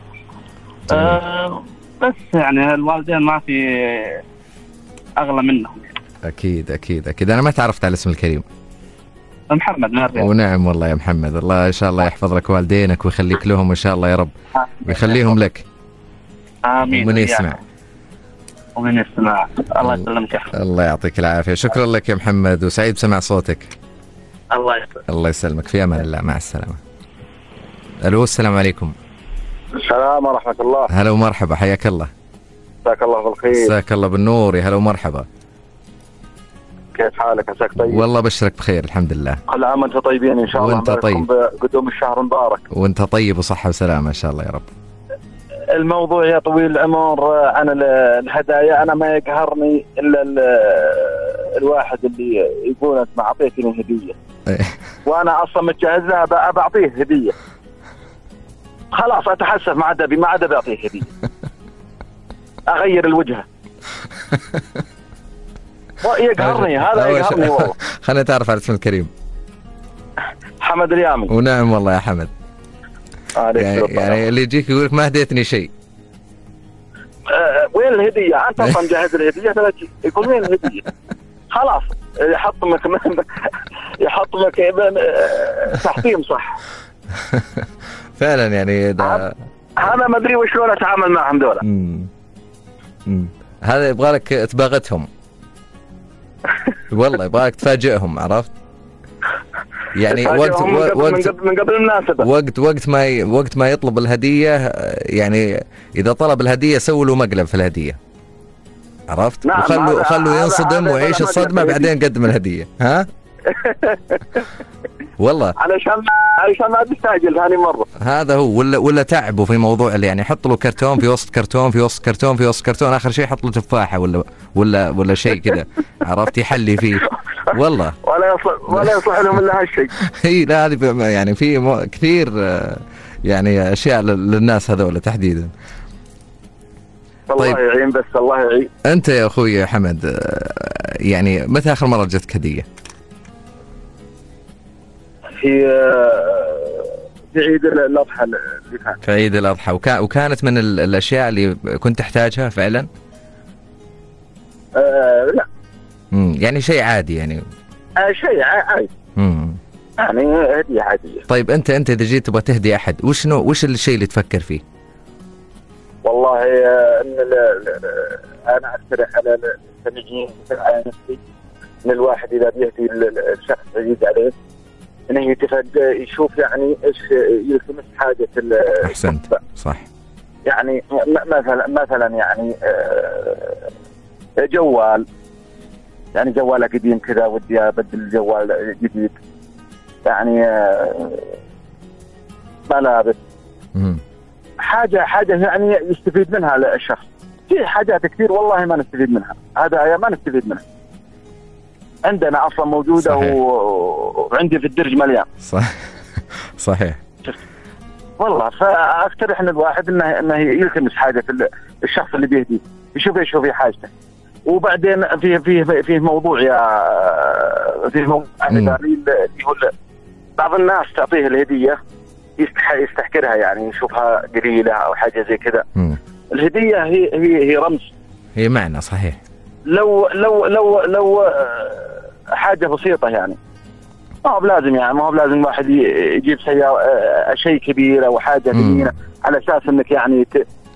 Speaker 7: أه بس يعني الوالدين ما في اغلى منهم يعني.
Speaker 1: اكيد اكيد اكيد. انا ما تعرفت على اسم الكريم.
Speaker 7: محمد من الرياض.
Speaker 1: ونعم والله يا محمد. الله ان شاء الله يحفظ لك والدينك ويخليك لهم ان شاء الله يا رب، ويخليهم لك.
Speaker 7: امين.
Speaker 1: ومن يسمع
Speaker 7: ومن يسمع. الله يسلمك.
Speaker 1: الله يعطيك العافيه. شكرا لك يا محمد، وسعيد بسمع صوتك.
Speaker 7: الله يسلمك.
Speaker 1: الله يسلمك. في امان الله. مع السلامه. الو السلام عليكم.
Speaker 8: السلام ورحمه الله.
Speaker 1: هلا ومرحبا. حياك الله.
Speaker 8: مساك الله بالخير.
Speaker 1: مساك الله بالنور. يا هلا ومرحبا.
Speaker 8: كيف حالك؟ عساك طيب؟
Speaker 1: والله بشرك بخير الحمد لله.
Speaker 8: كل عام وانتم طيبين ان شاء الله.
Speaker 1: وانت طيب.
Speaker 8: بقدوم الشهر المبارك.
Speaker 1: وانت طيب وصحه وسلامه ان شاء الله يا رب.
Speaker 8: الموضوع يا طويل العمر عن الهدايا، انا ما يقهرني الا الواحد اللي يقول انت ما اعطيتني هديه وانا اصلا متجهز لها بعطيه هديه، خلاص اتحسف ما عاد ما عاد بعطيه هديه، اغير الوجهه. يقهرني هذا، يقهرني والله.
Speaker 1: خلينا تعرف على اسم الكريم.
Speaker 8: حمد اليامي.
Speaker 1: ونعم والله يا حمد. يعني, يعني اللي يجيك يقولك ما هديتني شيء.
Speaker 8: أه وين الهديه؟ انت اصلا مجهز الهديه تجي يقول وين الهديه؟ خلاص يحطمك يحطمك تحطيم صح.
Speaker 1: فعلا يعني ده
Speaker 8: هذا ما ادري وشلون اتعامل معهم دول.
Speaker 1: امم هذا يبغى لك تباغتهم. والله يبغاك تفاجئهم، عرفت؟ يعني وقت وقت
Speaker 8: من قبل المناسبة،
Speaker 1: وقت وقت ما وقت ما يطلب الهدية، يعني إذا طلب الهدية سووا له مقلب في الهدية، عرفت؟
Speaker 8: نعم.
Speaker 1: وخلوا خلوا ينصدم ويعيش الصدمة بعدين قدم الهدية. ها؟ والله
Speaker 8: علشان علشان ما تستعجل ثاني مرة.
Speaker 1: هذا هو. ولا ولا تعبوا في موضوع اللي يعني يحط له كرتون في وسط كرتون في وسط كرتون في وسط كرتون، آخر شيء يحط له تفاحة ولا ولا ولا شيء كذا، عرفت؟ يحلي فيه. والله
Speaker 8: ولا يصلح ولا يصلح لهم الا هالشيء.
Speaker 1: هي لا هذه يعني في كثير يعني اشياء للناس هذول تحديدا.
Speaker 8: الله طيب. يعين بس الله يعين.
Speaker 1: انت يا اخوي حمد، يعني متى اخر مره جتك هديه؟
Speaker 8: في في عيد الاضحى اللي كان.
Speaker 1: في عيد الاضحى. وكا وكانت من الاشياء اللي كنت تحتاجها فعلا؟
Speaker 8: أه لا.
Speaker 1: امم يعني شيء عادي يعني.
Speaker 8: آه شيء عادي.
Speaker 1: امم
Speaker 8: يعني هديه عاديه.
Speaker 1: طيب انت انت اذا جيت تبغى تهدي احد، وش نوع وش الشيء اللي تفكر فيه؟
Speaker 8: والله ان انا اقترح على المستمعين على نفسي ان الواحد اذا بيهدي الشخص عزيز عليه انه يشوف يعني ايش يلتمس حاجه.
Speaker 1: احسنت صح.
Speaker 8: يعني مثلا مثلا يعني جوال، يعني جوال قديم كذا ودي ابدل جوال جديد، يعني ملابس، حاجه حاجه يعني يستفيد منها الشخص. في حاجات كثير والله ما نستفيد منها، هذا ما نستفيد منها، عندنا اصلا موجوده و... وعندي في الدرج مليان.
Speaker 1: صح صحيح
Speaker 8: والله. فاقترح ان الواحد انه انه يلتمس حاجه في الشخص اللي بيهديه، يشوف ايش هو في حاجته. وبعدين في في في موضوع يا في موضوع اللي يقول بعض الناس تعطيه الهديه يستحكرها، يعني يشوفها قليله او حاجه زي كذا. الهديه هي هي هي رمز، هي
Speaker 1: معنى. صحيح.
Speaker 8: لو لو لو لو حاجه بسيطه يعني ما هو بلازم، يعني ما هو بلازم واحد يجيب سيارة شيء كبير او حاجه ثمينه على اساس انك يعني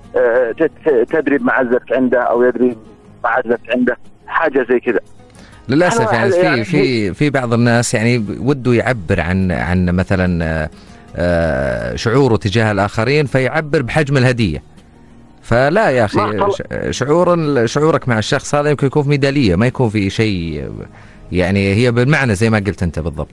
Speaker 8: تدري بمعزتك عنده او يدري معزتك عنده، حاجه زي كذا.
Speaker 1: للاسف يعني في يعني في في بعض الناس يعني وده يعبر عن عن مثلا شعوره تجاه الاخرين فيعبر بحجم الهديه. فلا يا اخي، شعور شعورك مع الشخص هذا يمكن يكون في ميداليه، ما يكون في شيء، يعني هي بالمعنى زي ما قلت انت بالضبط.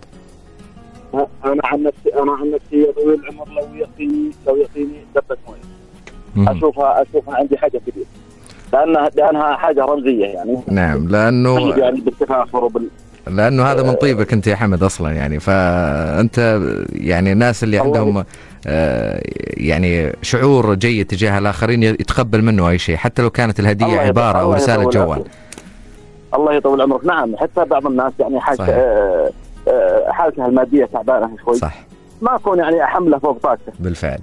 Speaker 8: انا عن نفسي انا عن نفسي يا طويل العمر لو يعطيني لو يعطيني دبه مويه اشوفها اشوفها عندي حاجه كبيره، لانها لانها حاجه رمزيه يعني.
Speaker 1: نعم، لانه
Speaker 8: يعني بالتفاخر وبال
Speaker 1: لانه هذا من طيبك انت يا حمد اصلا، يعني فانت يعني الناس اللي عندهم آه يعني شعور جيد تجاه الاخرين يتقبل منه اي شيء، حتى لو كانت الهديه عباره او رساله جوال.
Speaker 8: الله يطول عمرك. نعم، حتى بعض الناس يعني حالته آه آه حالتها الماديه تعبانه شوي،
Speaker 1: صح،
Speaker 8: ما اكون يعني احمله فوق طاقته.
Speaker 1: بالفعل.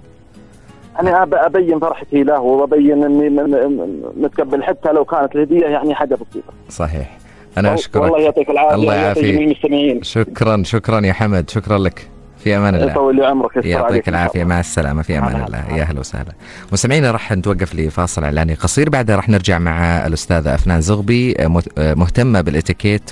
Speaker 8: انا ابين فرحتي له وابين اني متقبل حتى لو كانت الهديه يعني حاجه بسيطه.
Speaker 1: صحيح. انا اشكرك.
Speaker 8: الله يعطيك العافيه.
Speaker 1: الله يعافيك. شكرا شكرا يا حمد، شكرا لك. في امان الله.
Speaker 8: يطول لي عمرك.
Speaker 1: يعطيك العافيه. مع السلامه. في امان الله. يا اهلا وسهلا. مستمعينا راح نتوقف لفاصل اعلاني قصير، بعدها راح نرجع مع الاستاذه افنان زغبي، مهتمه بالاتيكيت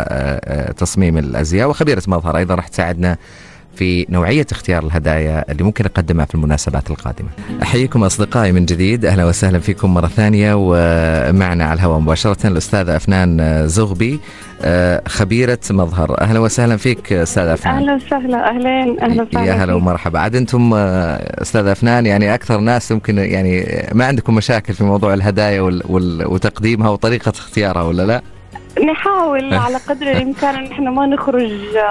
Speaker 1: وتصميم الازياء وخبيره مظهر ايضا، راح تساعدنا في نوعية اختيار الهدايا اللي ممكن نقدمها في المناسبات القادمة. أحييكم أصدقائي من جديد، أهلا وسهلا فيكم مرة ثانية، ومعنا على الهواء مباشرة الأستاذة أفنان زغبي خبيرة مظهر. أهلا وسهلا فيك أستاذة أفنان.
Speaker 9: أهلا وسهلا. أهلين. أهلا وسهلا.
Speaker 1: يا هلا ومرحبا. عاد أنتم أستاذة أفنان يعني أكثر ناس يمكن يعني ما عندكم مشاكل في موضوع الهدايا وتقديمها وطريقة اختيارها، ولا لا؟
Speaker 9: نحاول على قدر الإمكان إن إحنا ما نخرج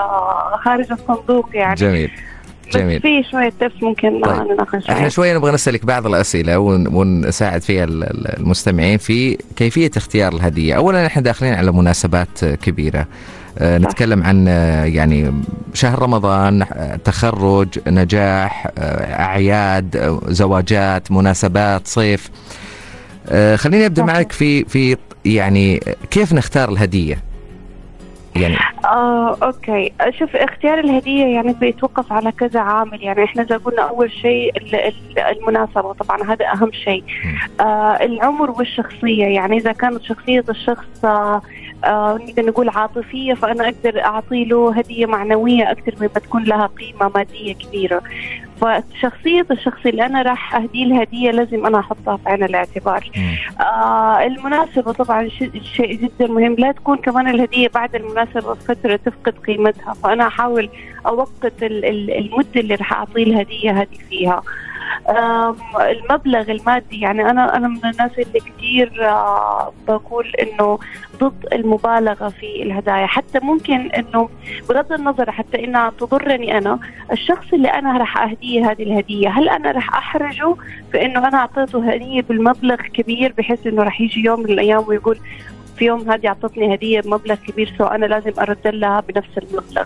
Speaker 9: خارج الصندوق يعني.
Speaker 1: جميل جميل.
Speaker 9: بس في شوية تفس ممكن
Speaker 1: طيب.
Speaker 9: نناقش.
Speaker 1: احنا شوية نبغى نسألك بعض الأسئلة ونساعد فيها المستمعين في كيفية اختيار الهدية. أولا احنا داخلين على مناسبات كبيرة، أه نتكلم عن يعني شهر رمضان، تخرج، نجاح، أعياد، زواجات، مناسبات، صيف. أه خليني أبدأ معك في في يعني كيف نختار الهدية يعني.
Speaker 9: آه، أوكي. شوف، اختيار الهدية يعني بيتوقف على كذا عامل. يعني إحنا زي قلنا أول شيء المناسبة، طبعا هذا أهم شيء. آه، العمر والشخصية، يعني إذا كانت شخصية الشخص آه آه نقدر نقول عاطفية، فأنا أقدر أعطي له هدية معنوية أكثر مما تكون لها قيمة مادية كبيرة. فشخصية الشخص اللي أنا راح أهدي الهدية لازم أنا أحطها في عين الاعتبار. آه المناسبة طبعا شيء جدا مهم، لا تكون كمان الهدية بعد المناسبة فترة تفقد قيمتها، فأنا أحاول أوقت المدة اللي راح أعطيه الهدية هذه فيها. المبلغ المادي، يعني أنا أنا من الناس اللي كتير آه بقول إنه ضد المبالغة في الهدايا، حتى ممكن إنه بغض النظر حتى إنها تضرني أنا، الشخص اللي أنا راح أهديه هذه الهدية، هل أنا راح أحرجه في إنه أنا أعطيته هدية بالمبلغ كبير بحيث إنه راح يجي يوم من الأيام ويقول في يوم هذه أعطتني هدية بمبلغ كبير سو أنا لازم أرد لها بنفس المبلغ.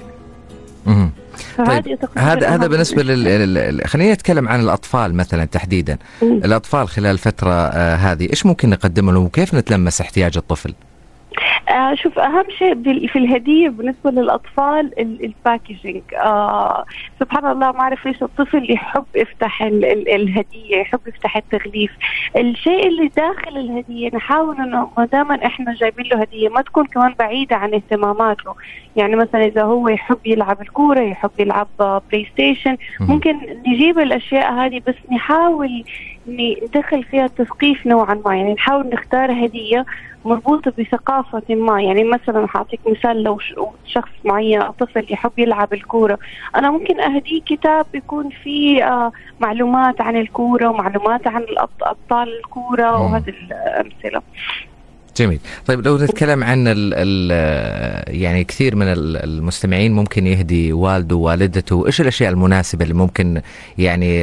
Speaker 1: امم طيب هذا هذا بالنسبه لل خلينا نتكلم عن الاطفال مثلا تحديدا. مم. الاطفال خلال الفتره آه هذه ايش ممكن نقدم لهم وكيف نتلمس احتياج الطفل؟
Speaker 9: آه شوف، أهم شيء في الهدية بالنسبة للأطفال الباكيجينج. آه سبحان الله، ما أعرف ليش الطفل يحب يفتح ال ال الهدية، يحب يفتح التغليف. الشيء اللي داخل الهدية نحاول إنه ما دام إحنا جايبين له هدية ما تكون كمان بعيدة عن اهتماماته. يعني مثلا إذا هو يحب يلعب الكورة، يحب يلعب بلاي ستيشن، ممكن نجيب الأشياء هذه، بس نحاول ندخل فيها تثقيف نوعا ما، يعني نحاول نختار هدية مربوطة بثقافة ما. يعني مثلا حاعطيك مثال، لو شخص معين أو طفل يحب يلعب الكورة، أنا ممكن أهديه كتاب يكون فيه آه معلومات عن الكورة ومعلومات عن أبطال الكورة وهذه الأمثلة.
Speaker 1: جميل. طيب لو نتكلم عن ال ال يعني كثير من المستمعين ممكن يهدي والده ووالدته، إيش الأشياء المناسبة اللي ممكن يعني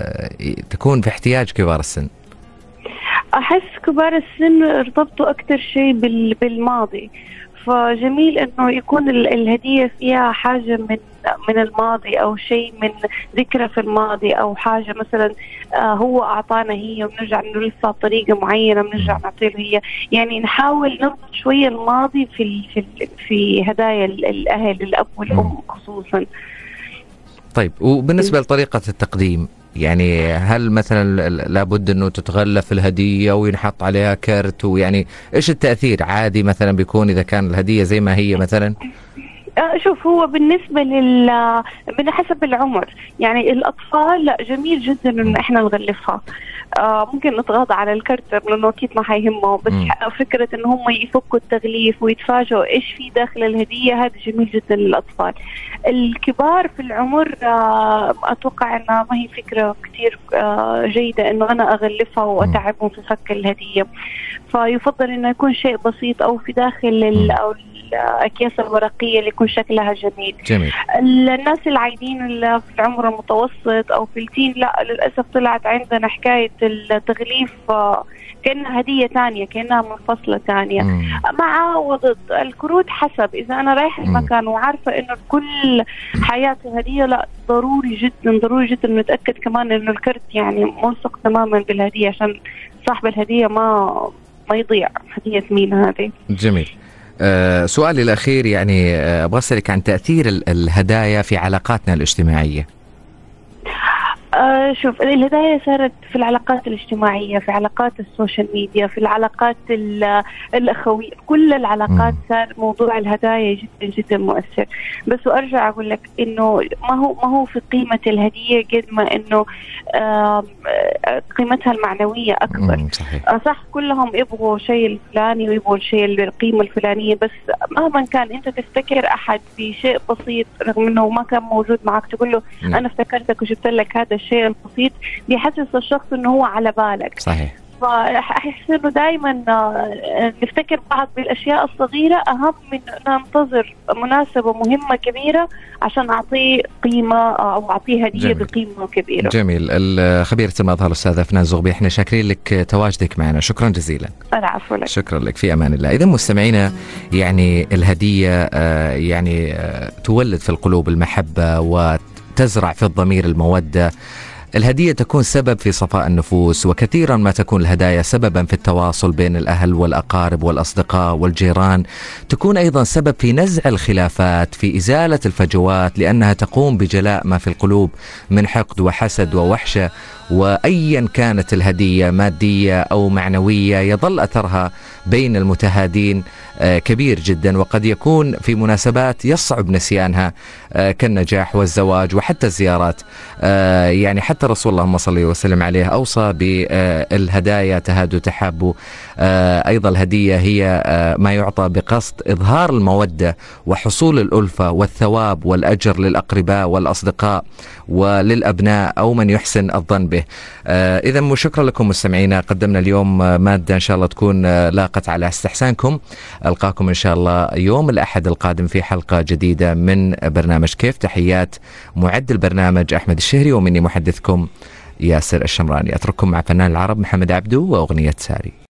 Speaker 1: تكون في احتياج كبار السن؟
Speaker 9: أحس كبار السن ارتبطوا أكثر شيء بالماضي، فجميل إنه يكون الهدية فيها حاجة من من الماضي أو شيء من ذكرى في الماضي، أو حاجة مثلا آه هو أعطانا هي وبنرجع نلفها بطريقة معينة بنرجع نعطيه هي. يعني نحاول نربط شوية الماضي في في في هدايا الأهل، الأب والأم خصوصا.
Speaker 1: طيب وبالنسبة لطريقة التقديم، يعني هل مثلا لابد انه تتغلف الهديه وينحط عليها كرت، ويعني ايش التاثير عادي مثلا بيكون اذا كان الهديه زي ما هي مثلا؟
Speaker 9: شوف، هو بالنسبة لل من حسب العمر، يعني الأطفال لا جميل جدا إن إحنا نغلفها. آه ممكن نتغاضى على الكرت لأنه أكيد ما حيهمه، بس م. فكرة إن هم يفكوا التغليف ويتفاجئوا إيش في داخل الهدية، هذا جميل جدا للأطفال. الكبار في العمر آه أتوقع إنها ما هي فكرة كتير آه جيدة إنه أنا أغلفها وأتعبهم في فك الهدية، فيفضل إنه يكون شيء بسيط أو في داخل أو الأكياس الورقية اللي يكون شكلها جميل.
Speaker 1: جميل.
Speaker 9: الناس العايدين اللي في العمر المتوسط أو في التين، لا للأسف طلعت عندنا حكاية التغليف كأنها هدية تانية، كأنها منفصلة تانية. مم. مع وضد الكروت حسب، إذا أنا رايح المكان وعارفة إنه كل حياتي هدية، لا ضروري جدا ضروري جدا نتأكد كمان إنه الكرت يعني موثق تماما بالهدية عشان صاحب الهدية ما ما يضيع هدية مين هذه.
Speaker 1: جميل. أه سؤالي الأخير، يعني أه أبغى أسألك عن تأثير الهدايا في علاقاتنا الاجتماعية.
Speaker 9: آه شوف، الهدايا صارت في العلاقات الاجتماعية، في علاقات السوشيال ميديا، في العلاقات الأخوية، كل العلاقات صار موضوع الهدايا جدا جدا مؤثر. بس وأرجع أقول لك إنه ما هو ما هو في قيمة الهدية قد ما إنه آه قيمتها المعنوية أكبر.
Speaker 1: صحيح.
Speaker 9: آه صح، كلهم يبغوا شيء الفلاني ويبغوا الشيء القيمة الفلانية، بس مهما كان أنت تفتكر أحد بشيء بسيط رغم إنه ما كان موجود معك، تقول له م. أنا افتكرتك وجبت لك هذا الشيء البسيط، بيحسس الشخص انه هو على بالك.
Speaker 1: صحيح.
Speaker 9: فأحس انه دائما نفتكر بعض بالاشياء الصغيره اهم من ننتظر مناسبه مهمه كبيره عشان اعطيه قيمه او اعطيه هديه جميل. بقيمه كبيره.
Speaker 1: جميل. الخبيره المظهر الاستاذه أفنان زغبي، احنا شاكرين لك تواجدك معنا، شكرا جزيلا.
Speaker 9: العفو لك.
Speaker 1: شكرا لك، في امان الله. اذا مستمعينا، يعني الهديه يعني تولد في القلوب المحبه وتزرع في الضمير الموده. الهدية تكون سبب في صفاء النفوس، وكثيرا ما تكون الهدايا سببا في التواصل بين الأهل والأقارب والأصدقاء والجيران. تكون أيضا سبب في نزع الخلافات، في إزالة الفجوات، لأنها تقوم بجلاء ما في القلوب من حقد وحسد ووحشة. وأيا كانت الهدية مادية أو معنوية، يظل أثرها بين المتهادين كبير جدا، وقد يكون في مناسبات يصعب نسيانها كالنجاح والزواج وحتى الزيارات. يعني حتى رسول الله اللهم صل وسلم عليه أوصى بالهدايا تهادوا تحابوا. أيضا الهدية هي ما يعطى بقصد إظهار المودة وحصول الألفة والثواب والأجر للأقرباء والأصدقاء وللأبناء أو من يحسن الظن به. إذا شكرا لكم مستمعينا، قدمنا اليوم مادة إن شاء الله تكون لاقت على استحسانكم. ألقاكم إن شاء الله يوم الأحد القادم في حلقة جديدة من برنامج كيف. تحيات معد البرنامج أحمد الشهري، ومني محدثكم ياسر الشمراني. أترككم مع فنان العرب محمد عبدو وأغنية ساري.